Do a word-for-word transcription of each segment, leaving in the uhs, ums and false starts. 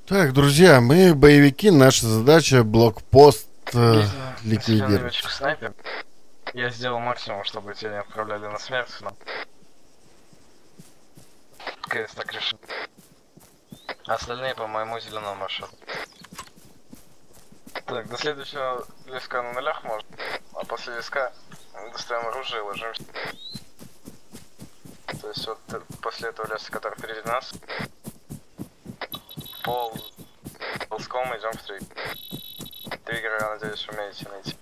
Так, друзья, мы боевики, наша задача блокпост э, ликвидировать. Снайпер. Я сделал максимум, чтобы тебя не отправляли на смерть, но КС так решил. Остальные по моему зеленому маршруту. Так, до следующего леска на нулях можно, а после леска достаем оружие и ложимся. То есть вот после этого леса, который впереди нас, пол ползком идем в триггер. Триггеры, я надеюсь, умеете найти.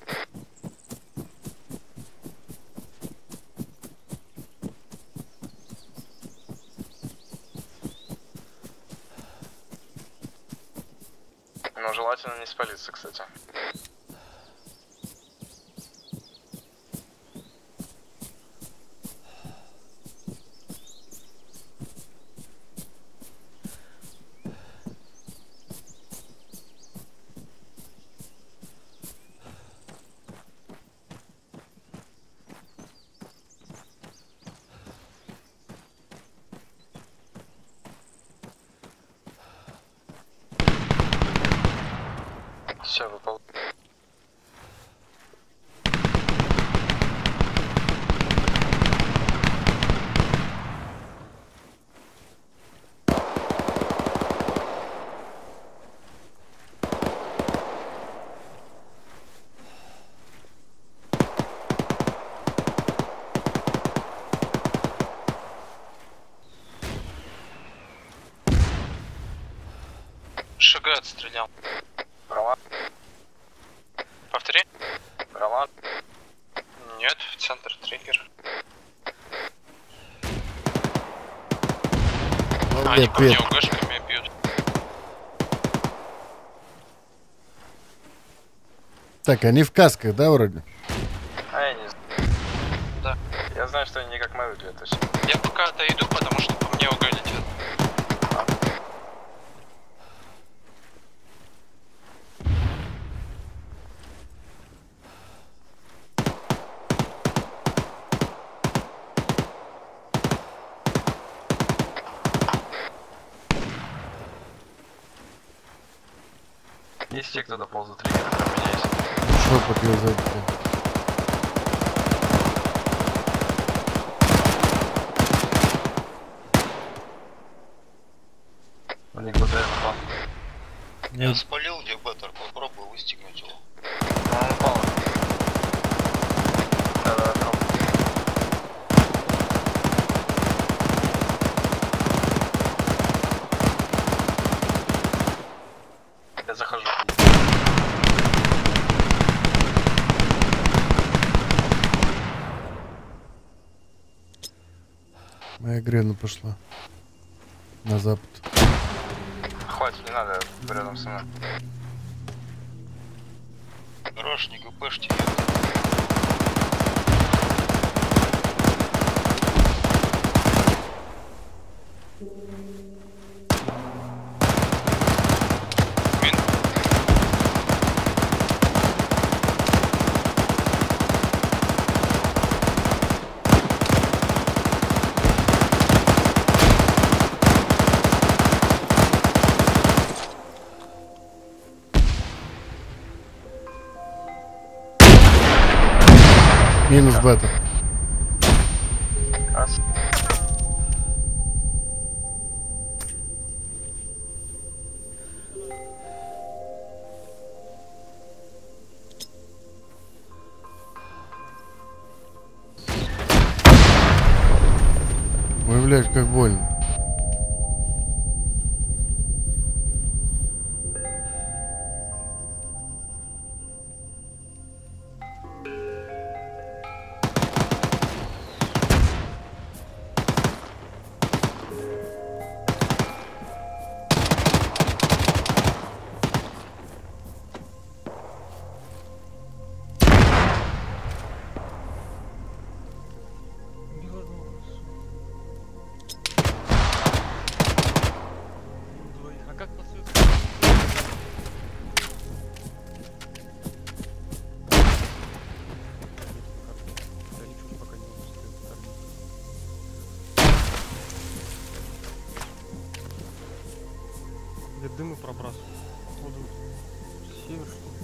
Но желательно не спалиться, кстати. Все, выпал. ШГ отстрелял. Права. Повтори. Права. Нет, в центр триггер. А, они по мне УГшками бьют. Так, они в касках, да, вроде? А я не знаю. Да. Я знаю, что они не как мы выглядят, то есть. Я пока отойду, потому что по мне УГ летит. Есть те, кто дополз до триггера, у меня есть. Шепот лезать. У них БТР упал. Я спалил дебаттер, попробую выстегнуть его. Ну, он упал. Да, да, да. Я захожу. Моя грена пошла на запад. Хватит, не надо рядом со мной. Раш, не ГПшьте. Мин. Минус бета. Раз. Ой, блядь, как больно. Где дымы пробрасывают. Вот север, что ли?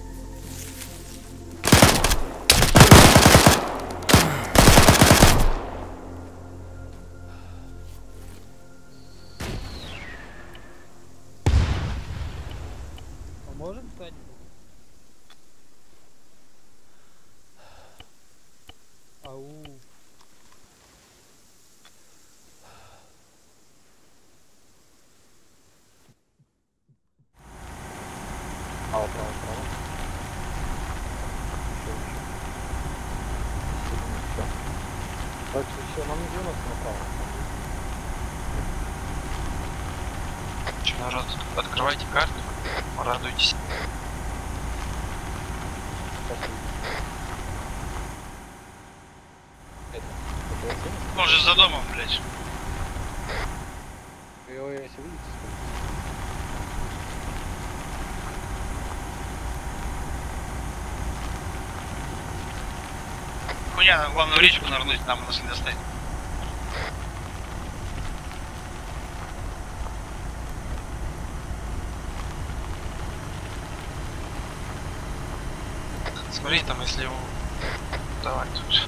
Поможем кто-нибудь? Ау. Право, право, право. Все, все. Так, все, нам не девяносто направо. Че, народ, открывайте карту, радуйтесь. Спасибо. Это, это Он же за домом, блядь. его если видите, Хуя, главное в речку нырнуть, нам нас не достать. Смотри, там, если его... Давай тут.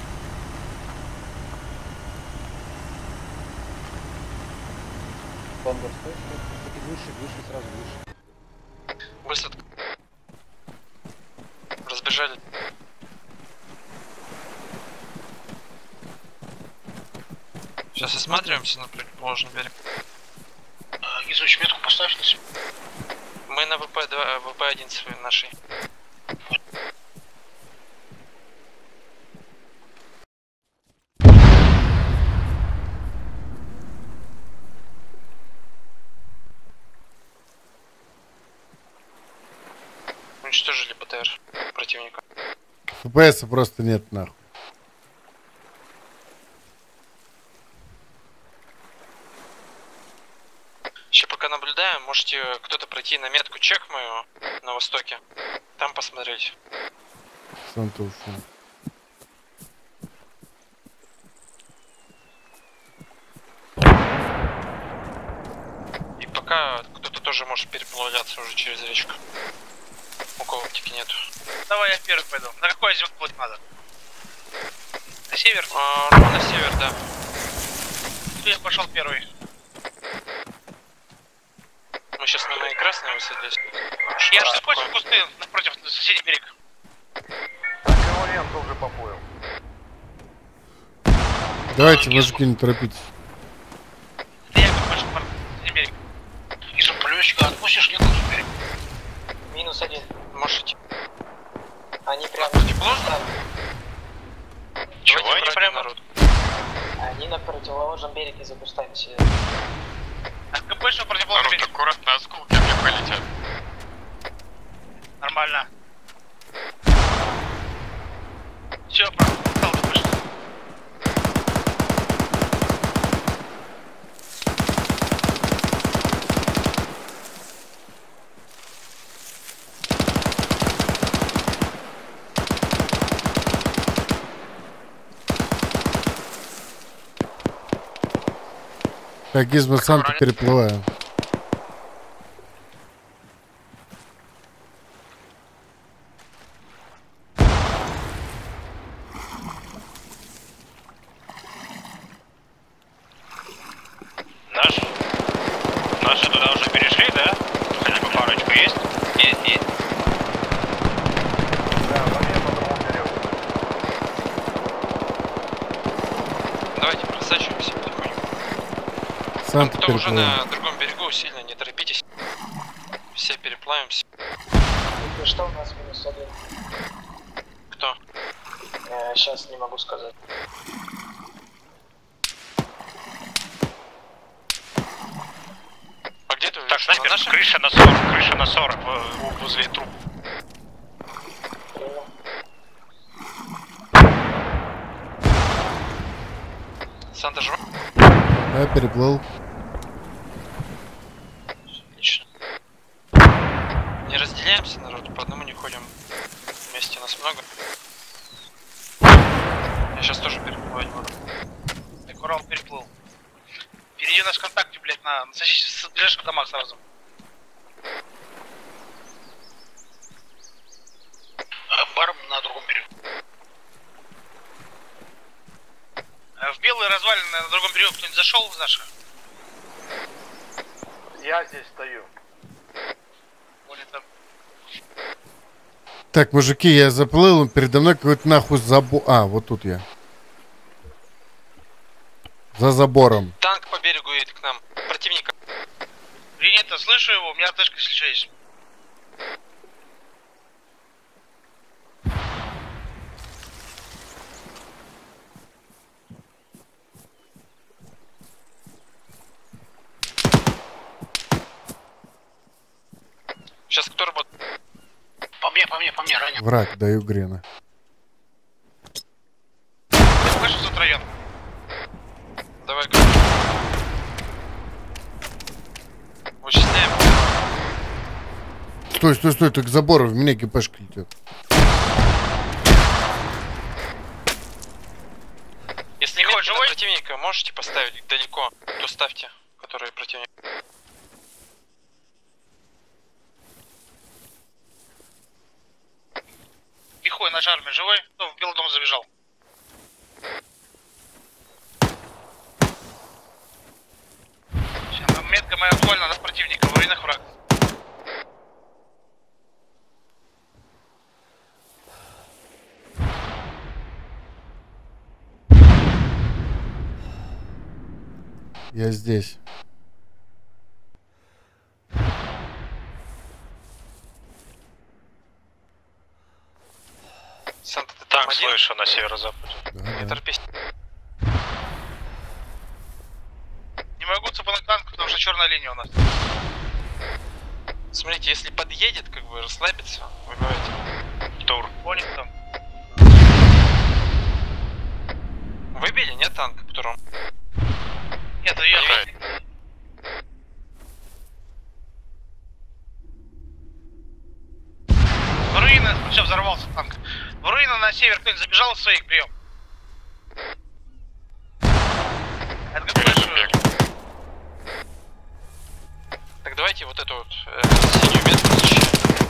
бомба стоит, что выше, выше, сразу выше. Быстро. Разбежали. Сейчас осматриваемся на противоположный берег. Изучь метку поставь на себя. Мы на ВП два, ВП один своей нашей. Уничтожили БТР противника. ФПС просто нет нахуй. Еще пока наблюдаем, можете кто-то пройти на метку чек мою на востоке. Там посмотреть. Сам-то ушел. И пока кто-то тоже может переплавляться уже через речку. У кого оптики нету. Давай я первый пойду. На какой озеро будет надо? На север? А, ну, на север, да. Я пошел первый. Мы сейчас на моей красной высадились. Я же против кусты, напротив соседний берег. Конкурент уже поплыл. Давайте, мужики, не торопитесь. Я пошел на соседний берег. Из пулеметчика отпустишь, нет, на берег. Минус один. Можете. Они прям... Не положено? Чего они прямо? Народ. Они на противоположном береге за кустами сидят. А больше противоположный берег. Аккуратно, осколки мне полетят. Нормально. Все, стал слышно. Так, Гизмо, сам-то переплываю. Наш? Наши туда уже перешли, да? Хотя бы парочку есть? Есть, есть. Да, момент на другом берегу. Давайте просачиваемся потихоньку. Сам-то Кто уже переплываю. на другом берегу, сильно не торопитесь. Все переплавимся. И что у нас минус один? Кто? Э, сейчас не могу сказать. А где ты? Так, Что, на снайпер, нашем? крыша на сорок, крыша на сорок в- возле труб. Принял. Санта жива? Я переплыл. Отлично. Не разделяемся, народ, по одному не ходим. Вместе нас много. Я сейчас тоже переплывать буду. Так, Урал переплыл. Впереди у нас в контакте, блядь, на, на соседних ближайших домах сразу. Барм на другом берегу. В белые развалины на другом берегу кто-нибудь зашел в наши? Я здесь стою. Более там. Так, мужики, я заплыл, передо мной какой-то нахуй забор. А, вот тут я. За забором. Танк по берегу едет к нам. Противника. Принято, слышу его, у меня тышка сейчас. Сейчас кто работает? По мне, по мне, по мне, ранен. Враг, даю Грена. Слышишь, тут район? Давай, go. Вычисляем. Стой, стой, стой, ты к забору, в меня ГПшка идет. Если Тихо, метки на живой? противника можете поставить далеко, то ставьте, который противник. Лихой наш армия живой? Кто в белый дом забежал? Сейчас, метка моя вольна, над противника, в руинах враг. Я здесь. Санта, ты там Так, один? слышу, на северо-западе. Да, Не да. торопись. Не могу цепануть танк, потому что черная линия у нас. Смотрите, если подъедет, как бы расслабиться, выбивайте. Тур. Понял там. Выбили, нет танка, которым? Нет, уехали. В руины, сейчас взорвался танк. В руины на север кто-нибудь забежал в своих, прием. Это как большое. Так давайте вот эту вот э, синюю метку защищаем.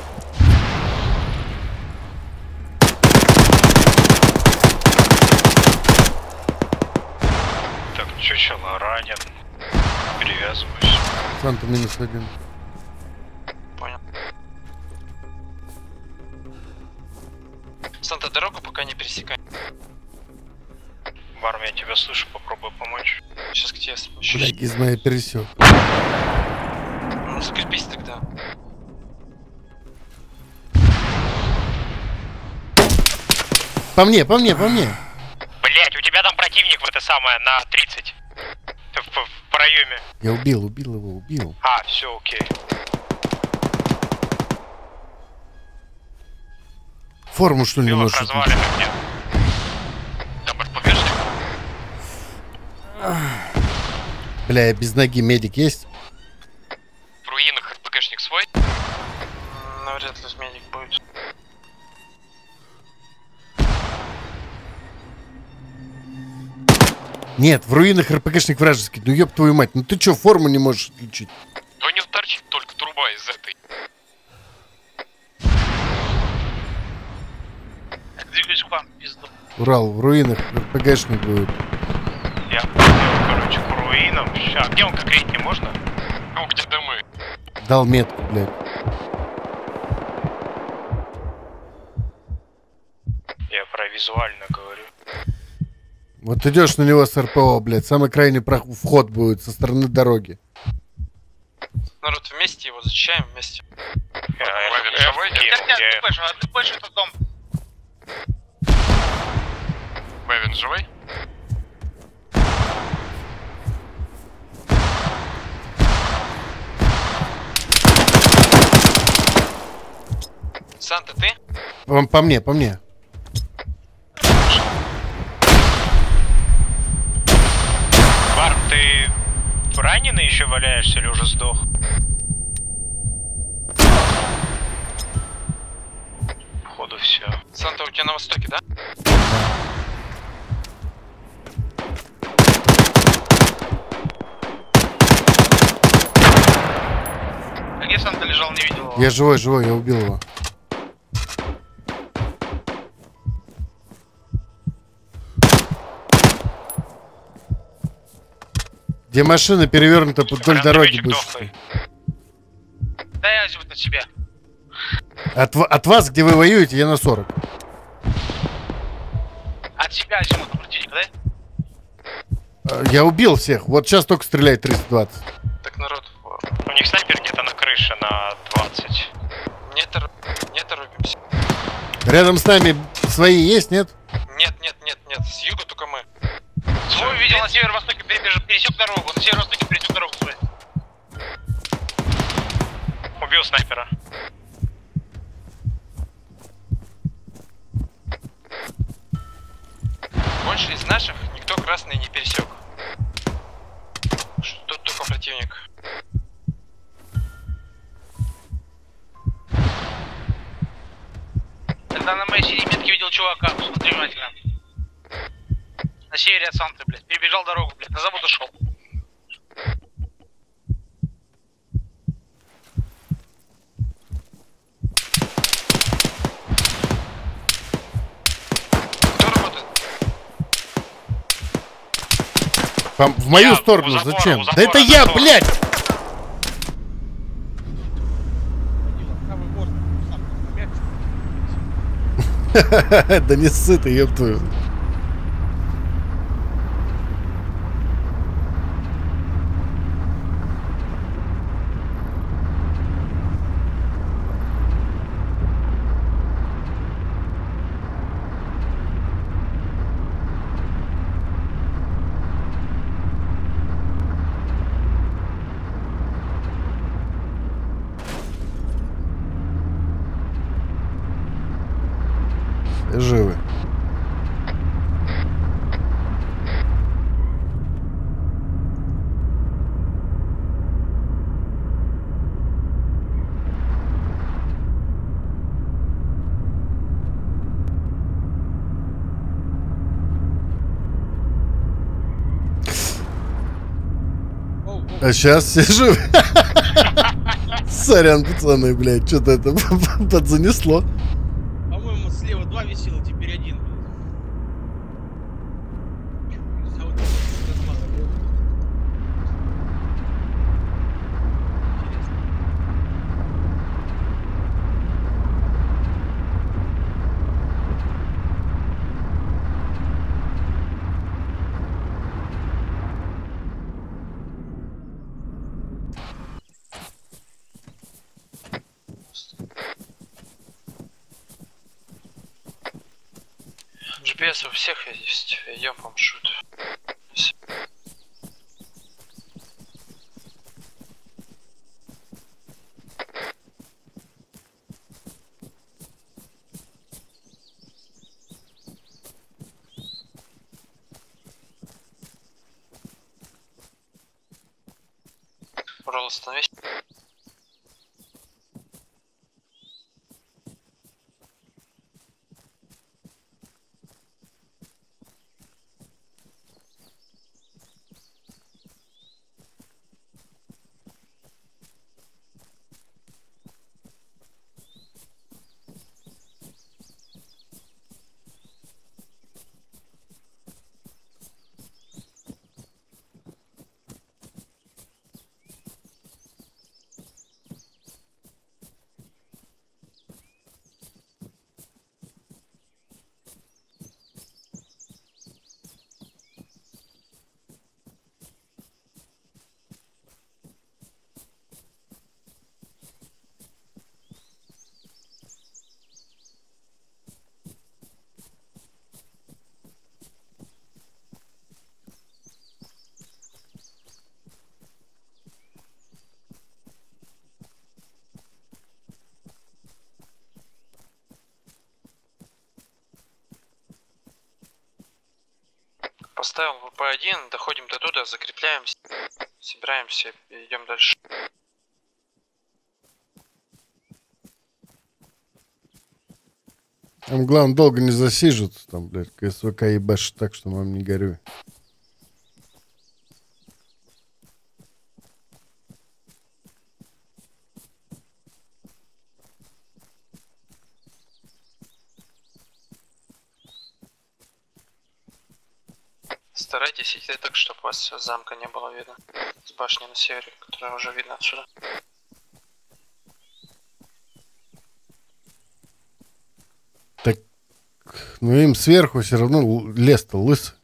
Так, чучело ранен. Перевязываюсь. Санта минус один. Понял. Санта, дорогу пока не пересекай. В армии я тебя слышу, попробую помочь. Сейчас к тебе спущусь. Блядь, Гизма я пересек. Ну, закрепись тогда. По мне, по мне, по мне. Блять, у тебя там противник в это самое на тридцать. Ты в, в, в проеме. Я убил, убил его, убил. А, все, окей. Форму что ли не Белых можешь развалин отключить? нет. Там РПГшник. Бля, я без ноги, медик есть? В руинах РПГшник свой? М, Навряд ли медик будет. Нет, в руинах РПГшник вражеский. Ну ёб твою мать, ну ты чё, форму не можешь отличить? Да у него торчит только труба из этой. Двигаюсь к вам, пизду. Урал, в руинах РПГшник будет. Я пойду, короче, к руинам. Ща, где он конкретнее можно? Ну, где дымы? Дал метку, блядь. Я про визуально говорю. Вот идешь на него с РПО, блядь, самый крайний прох- вход будет со стороны дороги. Народ, вместе его защищаем, вместе. Я, Вавин я, живой? я, Нет, нет, я- ты больше, ты больше этот дом. Вавин живой? Санта, ты? По, по мне, по мне. Барм, ты раненый еще валяешься или уже сдох? Походу все. Санта, у тебя на востоке, да? где Санта лежал, не видел его. Я живой, живой, я убил его. Где машина перевернута вдоль дороги быстро. Да я возьму на себя. От, от вас, где вы воюете, я на сорок. От себя возьму на противника, да? Я убил всех. Вот сейчас только стреляет триста двадцать. Так, народ, У них снайпер где-то на крыше на двадцать. не, тор... не торопимся. Рядом с нами свои есть, нет? Нет, нет, нет, нет, с юга только мы. Свой видел на северо-востоке, перебеж... пересек дорогу. На северо-востоке пересек дорогу свой. Убил снайпера. Больше из наших никто красный не пересек. Что тут только противник. Тогда на моей синей метке видел чувака, смотри внимательно. На севере от Санты, блядь. Перебежал дорогу, блядь, на завод ушел. Кто работает? По- в мою Я сторону, у забора, зачем? у Да забора это я, нашел. блядь! Правый борт, сам мяч. Да не ссы ты, ёб твою. Все живы. А сейчас все живы. Сорян, пацаны, блядь, что-то это подзанесло. По-моему, слева два висело, теперь один. А вот этот размазал. Интересно. джи пи эс у всех есть. Идем по маршруту. Урал, остановись. Поставил вэ пэ один, доходим до туда, закрепляемся, собираемся и идем дальше. Там главное долго не засиживаться, там, блядь, ка эс вэ ка ебашит так, что мам не горюй. Старайтесь идти так, чтобы у вас замка не было видно. С башни на севере, которая уже видно отсюда. Так, ну им сверху все равно лес-то лысый.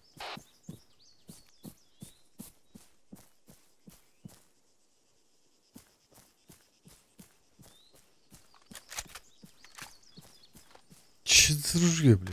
Че за ружье, блин?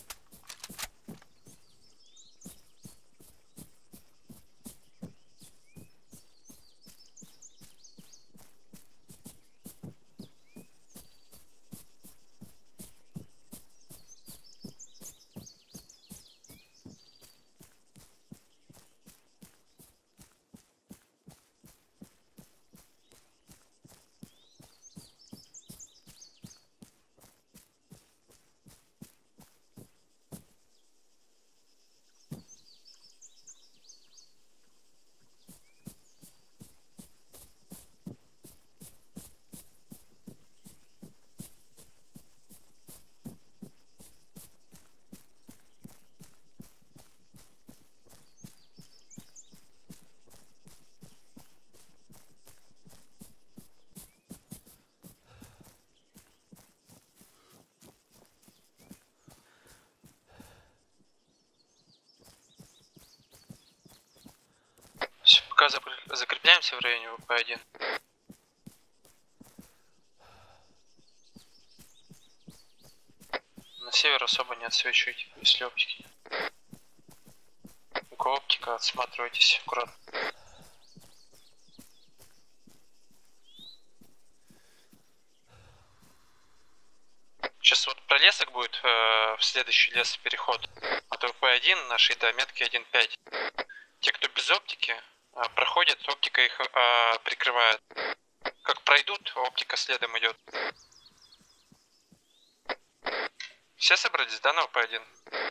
Пока закрепляемся в районе вэ пэ один. На север особо не отсвечивайте, если оптики нет. У кого оптика, отсматривайтесь аккуратно. Сейчас вот пролесок будет э, в следующий лес переход от вэ пэ один нашей до метки один пять. Те, кто без оптики, проходят, оптика их а, прикрывает. Как пройдут, оптика следом идет. Все собрались, да, на вэ пэ один?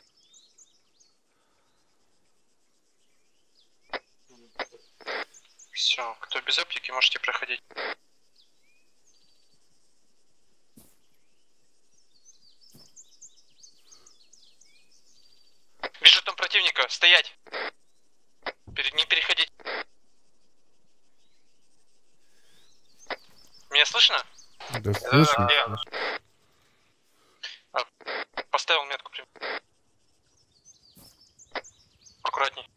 Все, кто без оптики, можете проходить. Вижу там противника, стоять! Не переходить. Меня слышно? Да, слышно. А, поставил метку. Аккуратней.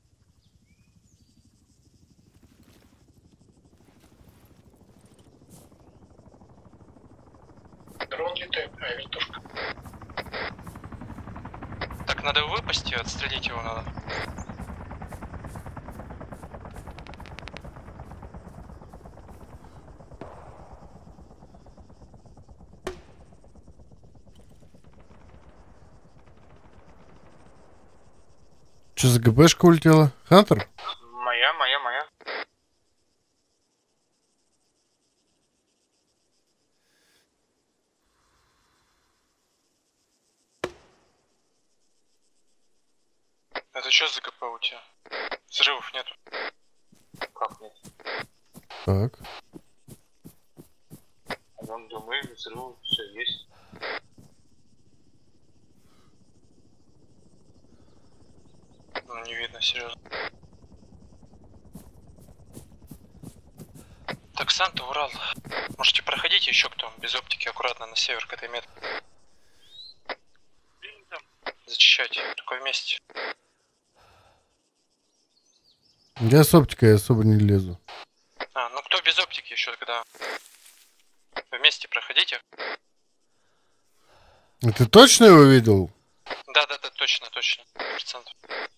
Дрон летает, а вертушка. Так, надо его выпасть, отстрелить его надо. Что за ГПшка улетела? Хантер? Моя, моя, моя. Это что за ГП у тебя? Взрывов нету. Как нет? Так. Вон дымы, взрывы, все есть. Ну, не видно, серьезно. Так, Санта, Урал. Можете проходить еще кто без оптики аккуратно на север к этой метке. Зачищайте, только вместе. Я с оптикой особо не лезу. А, ну кто без оптики еще когда? Вместе проходите. А ты точно его видел? Да, да, да, точно, точно. Процентов.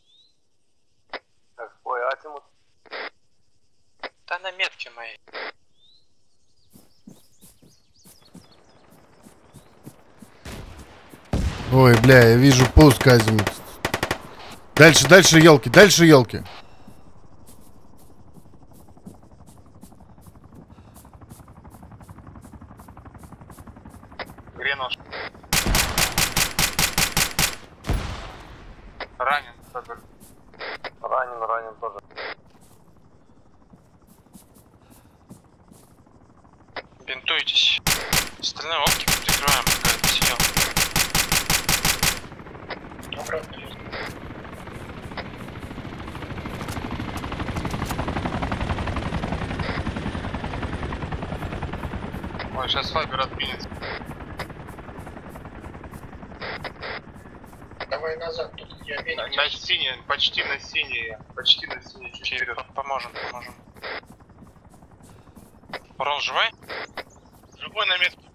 Ой, Атимус. Да на метке моей. Ой, бля, я вижу пуск, азимут. Дальше, дальше елки, дальше елки. Гренош. Ранен, тоже. Ранен, ранен тоже. Бинтуйтесь. Остальная оптика прикрываем, пока это сидел. Обратно лезу. Ой, сейчас Фабер отпинется. Давай назад, тут я На, на синее, почти на синее. Почти на синее, чуть Окей, вперед. по- поможем, поможем. Урал живой? Живой на метке.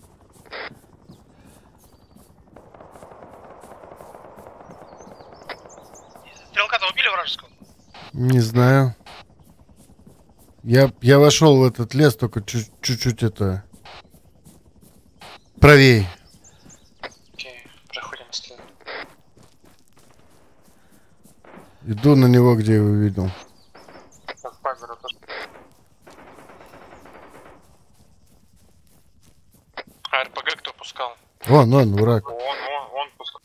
Стрелка-то убили вражеского? Не знаю. Я, я вошел в этот лес, только чуть- чуть-чуть это... Правее. Окей, проходим следом. Иду на него, где его видел. Сейчас Фабера тоже. А РПГ кто пускал? Вон, он, враг. Он, он, он пускай.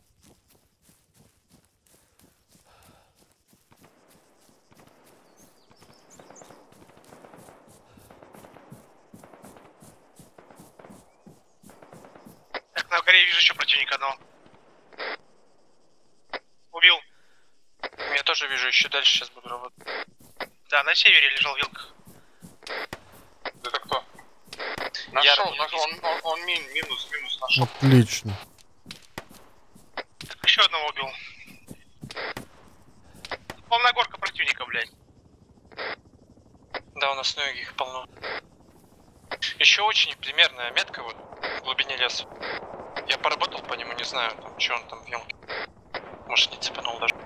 Так, на горе вижу еще противника одного. Убил. Я тоже вижу, еще дальше сейчас буду работать. Да, на севере лежал вилка. Это кто? Я- Нашел, нашел, он, он, он мин, минус, минус нашел. Отлично. Так, еще одного убил. Полная горка противника, блядь. Да, у нас многих полно. Еще очень примерная метка вот в глубине леса. Я поработал по нему, не знаю, там, что он там в елке. Может, не цепанул даже.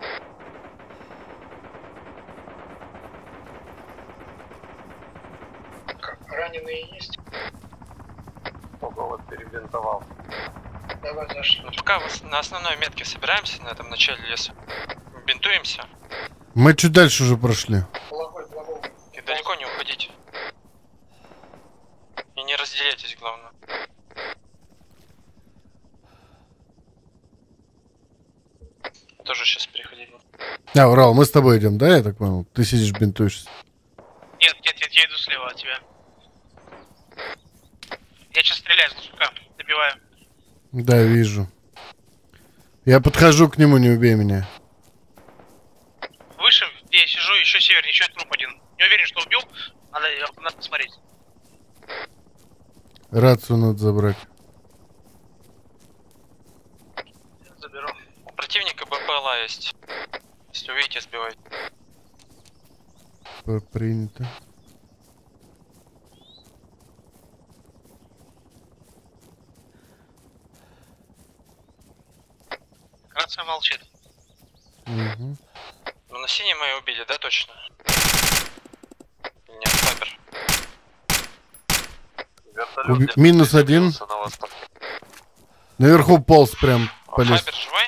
Раненые есть? Ого, вот перебинтовал. Давай зашли. Ну, пока в- на основной метке собираемся, на этом начале леса. Бинтуемся Мы чуть дальше уже прошли. Благой, благой. и далеко не уходите. И не разделяйтесь, главное. Тоже сейчас переходить буду. А, Урал, мы с тобой идем, да, я так понял? Ты сидишь, бинтуешься. Нет, нет, нет, я иду слева от тебя. Я сейчас стреляю с лучника, добиваю. Да, вижу. Я подхожу к нему, не убей меня. Выше, где я сижу, еще севернее, еще труп один. Не уверен, что убил, надо, надо посмотреть. Рацию надо забрать. Заберу. У противника БПЛА есть. Если увидите, сбивайте. П- Принято. Рация молчит. Угу. Ну на синей мы ее убили, да, точно? Нет, Фабер. Уби- Минус один. Наверху полз прям А полез. Фабер живой?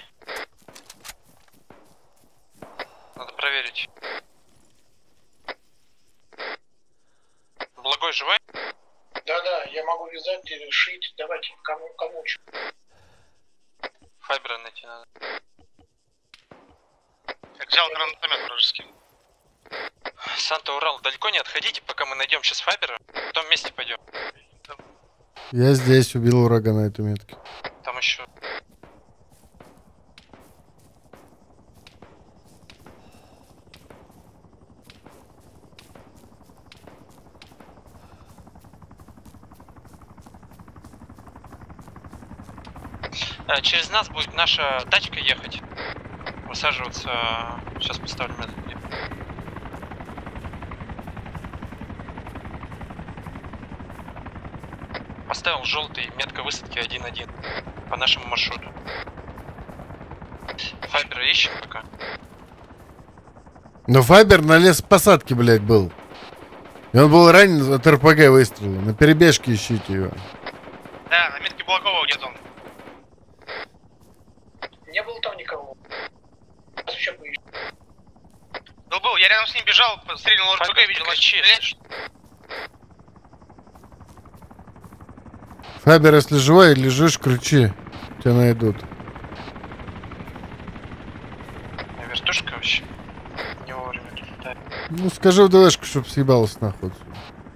Надо проверить. Благой живой? Да-да, я могу вязать или шить. Давайте, кому, кому что. Фабера найти надо. Так, взял гранатомет вражеский. Санта, Урал, далеко не отходите, пока мы найдем сейчас Фабера. В том месте пойдем. Я здесь убил врага на этой метке. Там еще. А, через нас будет наша тачка ехать. Высаживаться. Сейчас поставлю метод. Поставил желтый, метка высадки один один по нашему маршруту. Фабера ищем пока. Но Фабер на лесопосадке, блядь, был. И он был ранен от РПГ выстрела. На перебежке ищите его. Да, на метке Благова где-то он. Не было там никого. Сейчас еще поищу. Был, был, я рядом с ним бежал, стрельнул РПГ, Фабер, видел, кричи, начал если стрелять. что. Фабер, если живой, лежишь, кричи. Тебя найдут. А вертушка вообще не вовремя летает. Ну, скажи в ДВшку, чтоб съебалась нахуй. отсюда.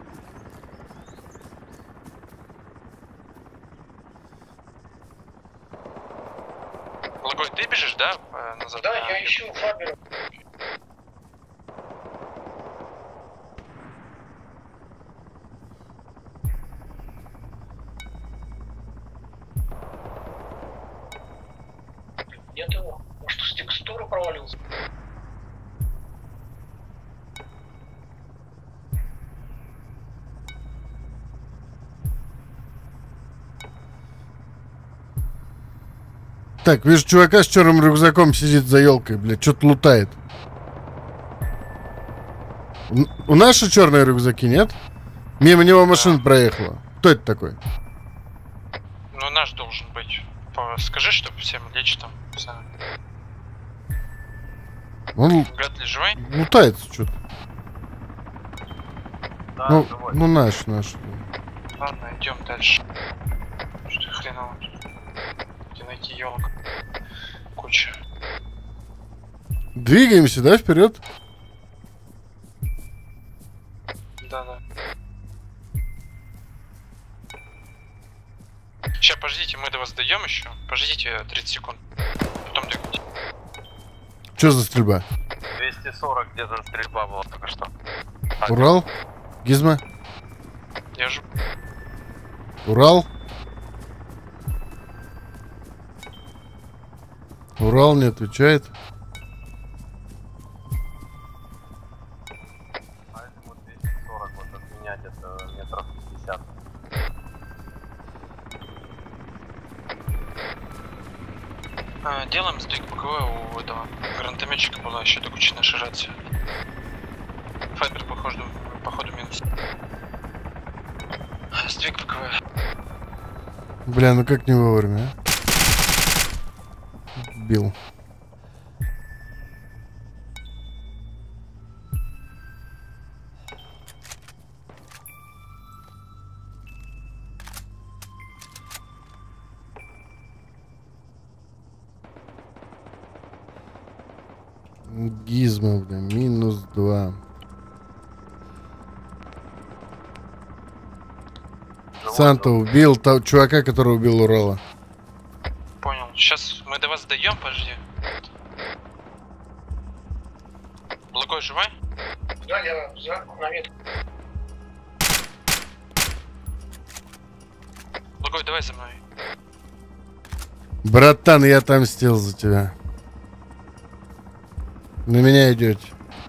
Благой, ты бежишь, да? э, Назад? Да, на я ветку? ищу Фабера. провалился. Так, вижу чувака с черным рюкзаком сидит за елкой, блядь, что-то лутает. Н- У наши черные рюкзаки, нет? Мимо него машина проехала. Кто это такой? Ну, наш должен быть. По- Скажи, чтобы всем лечь там. Не знаю. Он л- Гад ли живой? лутается что-то. Да, Ну, живой. ну наш, наш. Ладно, идем дальше. Что хреново. Где найти елок? Куча. Двигаемся, да, вперед? Да-да. Сейчас, подождите, мы до вас дойдем еще. Подождите тридцать секунд. Потом двигайте. Что за стрельба? двести сорок где-то стрельба была только что. Урал? Гизма? Я же... Урал? Урал не отвечает. А это вот двести сорок, вот отменять это метров пятьдесят. А, делаем сдвиг БКВ у этого гранатометчика была еще до кучи нашей рации. Файбер, походу, походу минус. Сдвиг БКВ. Бля, ну как не вовремя, а? Бил. Гизма, бля, минус два. Санта убил того чувака, который убил Урала. Понял. Сейчас мы до вас дойдем, подожди. Благой живой? Да, я за на метр. Благой, давай за мной. Братан, я отомстил за тебя. На меня идете.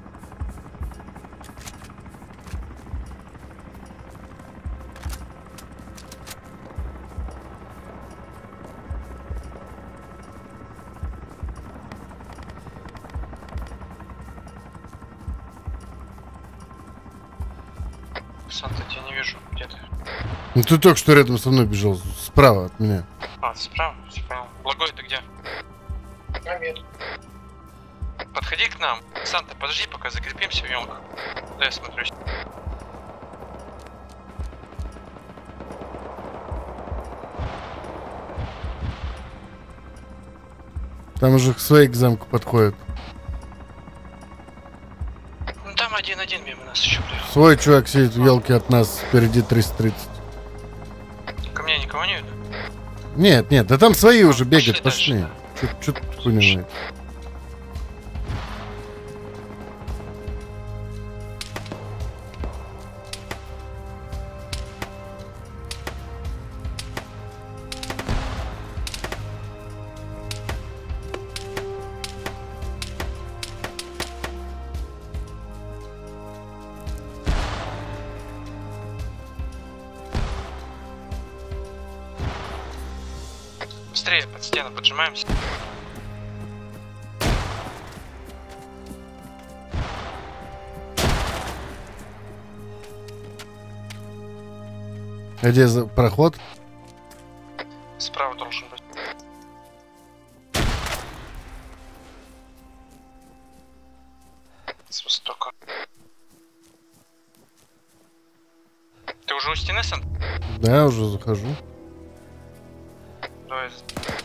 Санта, тебя не вижу. Где ты? Ну ты только что рядом со мной бежал, справа от меня. А, ты справа? Всё понял. Благой, ты где? На метр. Подходи к нам. Санта, подожди, пока закрепимся в емках. Да, я смотрюсь. Там уже к своей к замку подходят. Ну там один-один мимо нас еще, бля. Свой чувак сидит в елке от нас, впереди триста тридцать. Ко мне никого нет? Нет, нет, да там свои уже бегают, пошли пошли. Что ты понимаешь? Быстрее, под стену поджимаемся. А где за проход? Справа должен быть. С востока. Ты уже у стены, Сан? Да, уже захожу. Давай.